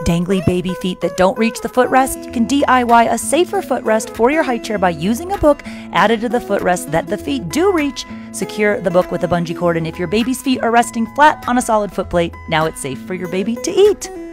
Dangly baby feet that don't reach the footrest? You can DIY a safer footrest for your high chair by using a book added to the footrest that the feet do reach. Secure the book with a bungee cord, and if your baby's feet are resting flat on a solid footplate, now it's safe for your baby to eat.